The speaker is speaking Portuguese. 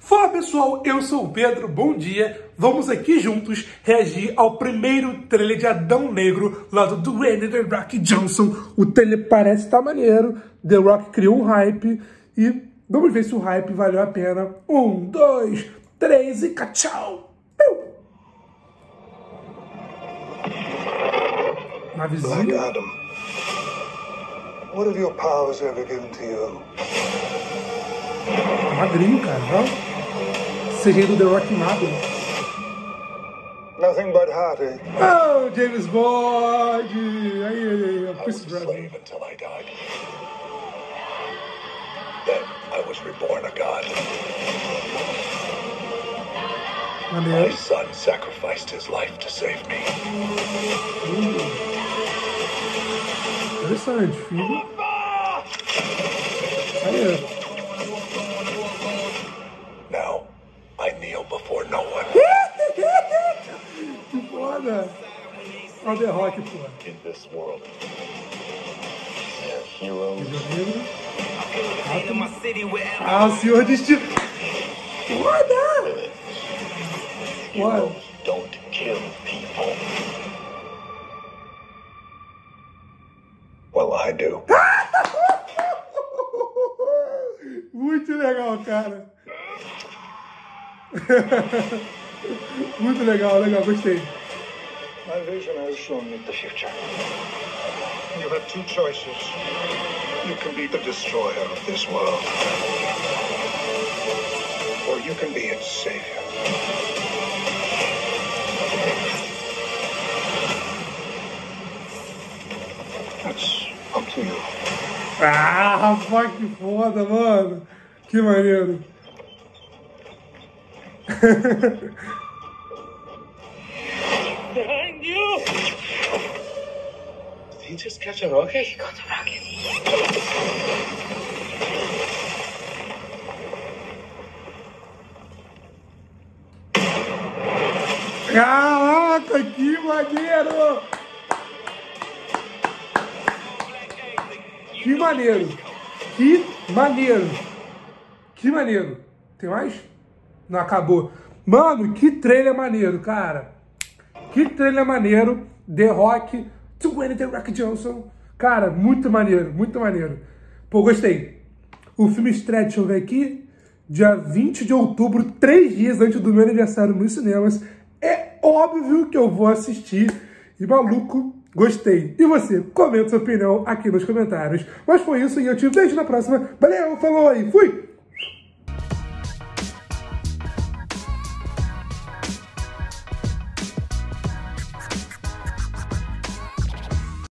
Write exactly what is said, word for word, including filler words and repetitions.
Fala pessoal, eu sou o Pedro, bom dia. Vamos aqui juntos reagir ao primeiro trailer de Adão Negro, lá do Dwayne The Rock Johnson. O trailer parece estar maneiro, The Rock criou um hype e vamos ver se o hype valeu a pena. Um, dois, três e tchau! Uma vizinha. Black Adam, what have your powers ever given to you? Magrinho, cara, ó. Seria do The Rock magro. Nothing but heartache. Oh, James Bond! Aí, aí, aí, Chris Slave until I died. Then I was reborn a god. My Maneiro. son sacrificed his life to save me. Interessante, filho. Aí, Now I kneel before no one. que foda! Olha o The Rock, pô. In this world, they're heroes. Ah, o Senhor Destino. Foda! Heroes don't kill people. Well, I do. Muito legal, cara. Muito legal, legal, gostei. My vision has shown me The future. you have two choices. You can be the destroyer of this world, or you can be its savior. That's up to you. Ah, rapaz, que foda, mano. Que maneiro. Behind you! Did he just catch a rocket? He got a rocket. Caraca, que maneiro! Que maneiro! Que maneiro! Que maneiro! Tem mais? Não, acabou. Mano, que trailer maneiro, cara! Que trailer maneiro! The Rock, Dwayne The Rock Johnson. Cara, muito maneiro, muito maneiro. Pô, gostei. O filme estreia, deixa eu ver aqui, dia vinte de outubro, três dias antes do meu aniversário nos cinemas. É óbvio que eu vou assistir. E maluco, gostei. E você? Comenta sua opinião aqui nos comentários. Mas foi isso e eu te vejo na próxima. Valeu, falou aí, fui!